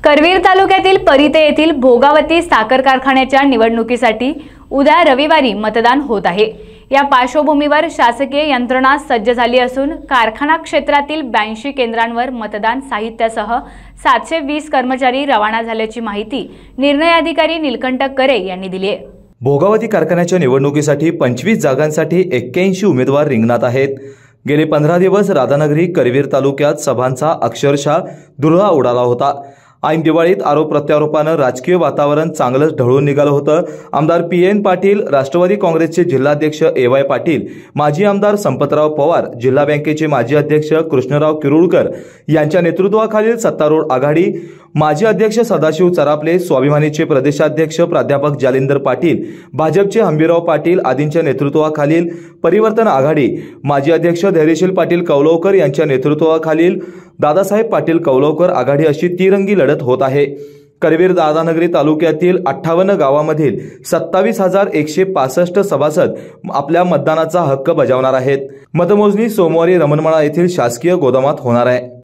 करवीर तालुक्यातील परिते येथील भोगावती साखर कारखान्याच्या निवडणुकीसाठी उद्या रविवारी मतदान होत आहे। या पार्श्वभूमीवर शासकीय यंत्रणा सज्ज झाली असून कारखाना क्षेत्रातील 82 केंद्रांवर मतदान साहित्यासह 720 कर्मचारी रवाना झाल्याची माहिती निर्णय अधिकारी नीलकंठ करे यांनी दिली आहे। भोगावती कारखान्याच्या निवडणुकीसाठी 25 जागांसाठी 81 उमेदवार रिंगणात आहेत। गेले 15 दिवस राधानगरी करवीर तालुक्यात सभांचा अक्षरशः धुरळा उडाला होता। ऐन दिवाळीत आरोप प्रत्यारोपानं राजकीय वातावरण चांगलंच ढळून निघालं होतं। आमदार PN पाटील, राष्ट्रवादी काँग्रेसचे जिल्हाध्यक्ष AY पाटील, माजी आमदार संपतराव पवार, जिल्हा बँकेचे माजी अध्यक्ष कृष्णराव किरुळकर यांच्या नेतृत्वाखालील सत्तारूढ आघाडी, माजी अध्यक्ष सदाशिव चरापले, स्वाभिमानीचे प्रदेशाध्यक्ष प्राध्यापक जालिंदर पाटील, भाजपचे हंबीराव पाटील आदींच्या नेतृत्वाखालील परिवर्तन आघाडी, माजी अध्यक्ष धैर्यशील पाटील कौलवकर यांच्या नेतृत्वाखालील दादासाहेब पाटील कौलवकर आघाडी अशी तिरंगी लढत होत आहे। करवीर राधानगरी तालुक्यातील 58 गावांमधील 27,165 सभासद आपल्या मतदानाचा हक्क बजावणार आहेत। मतमोजणी सोमवारी रमणमाळा येथील शासकीय गोदामात होणार आहे।